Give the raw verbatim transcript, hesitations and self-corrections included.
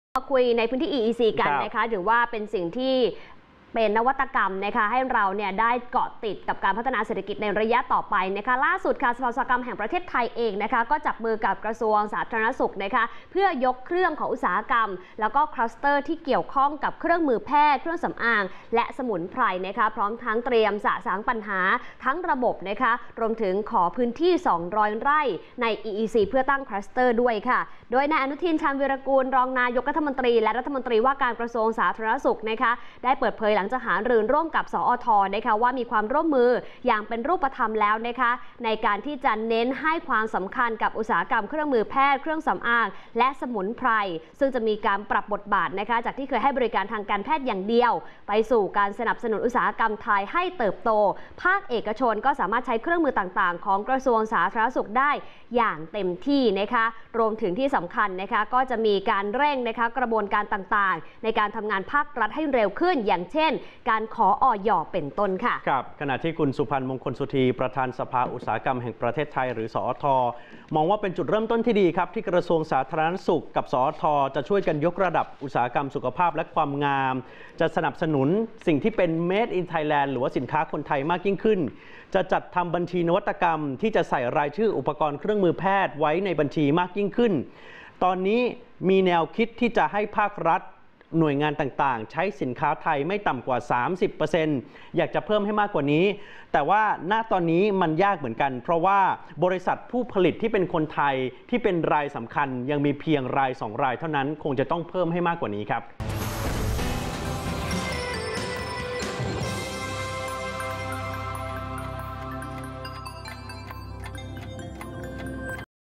มาคุยในพื้นที่ อี อี ซี กันนะคะหรือว่าเป็นสิ่งที่เป็นนวัตกรรมนะคะให้เราเนี่ยได้เกาะติดกับการพัฒนาเศรษฐกิจในระยะต่อไปนะคะล่าสุดค่ะสภาอุตสาหกรรมแห่งประเทศไทยเองนะคะก็จับมือกับกระทรวงสาธารณสุขนะคะเพื่อยกเครื่องของอุตสาหกรรมแล้วก็คลัสเตอร์ที่เกี่ยวข้องกับเครื่องมือแพทย์เครื่องสำอางและสมุนไพรนะคะพร้อมทั้งเตรียมสะสางปัญหาทั้งระบบนะคะรวมถึงขอพื้นที่สองร้อยไร่ใน อี อี ซี เพื่อตั้งคลัสเตอร์ด้วยค่ะโดยนายอนุทินชาญวีรกูลรองนายกรัฐมนตรีและรัฐมนตรีว่าการกระทรวงสาธารณสุขนะคะได้เปิดเผยหลังจากหารือร่วมกับสอท.นะคะว่ามีความร่วมมืออย่างเป็นรูปธรรมแล้วนะคะในการที่จะเน้นให้ความสำคัญกับอุตสาหกรรมเครื่องมือแพทย์เครื่องสำอางและสมุนไพรซึ่งจะมีการปรับบทบาทนะคะจากที่เคยให้บริการทางการแพทย์อย่างเดียวไปสู่การสนับสนุนอุตสาหกรรมไทยให้เติบโตภาคเอกชนก็สามารถใช้เครื่องมือต่างๆของกระทรวงสาธารณสุขได้อย่างเต็มที่นะคะรวมถึงที่สำคัญนะคะก็จะมีการเร่งนะคะกระบวนการต่างๆในการทำงานภาครัฐให้เร็วขึ้นอย่างเช่นการขออย.เป็นต้นค่ะครับขณะที่คุณสุพันธ์มงคลสุธีประธานสภาอุตสาหกรรมแห่งประเทศไทยหรือสอท.มองว่าเป็นจุดเริ่มต้นที่ดีครับที่กระทรวงสาธารณสุขกับสอท.จะช่วยกันยกระดับอุตสาหกรรมสุขภาพและความงามจะสนับสนุนสิ่งที่เป็น Made in Thailand หรือว่าสินค้าคนไทยมากยิ่งขึ้นจะจัดทำบัญชีนวัตกรรมที่จะใส่รายชื่ออุปกรณ์เครื่องมือแพทย์ไว้ในบัญชีมากยิ่งขึ้นตอนนี้มีแนวคิดที่จะให้ภาครัฐหน่วยงานต่างๆใช้สินค้าไทยไม่ต่ำกว่า สามสิบเปอร์เซ็นต์ อยากจะเพิ่มให้มากกว่านี้แต่ว่าณตอนนี้มันยากเหมือนกันเพราะว่าบริษัทผู้ผลิตที่เป็นคนไทยที่เป็นรายสำคัญยังมีเพียงรายสองรายเท่านั้นคงจะต้องเพิ่มให้มากกว่านี้ครับ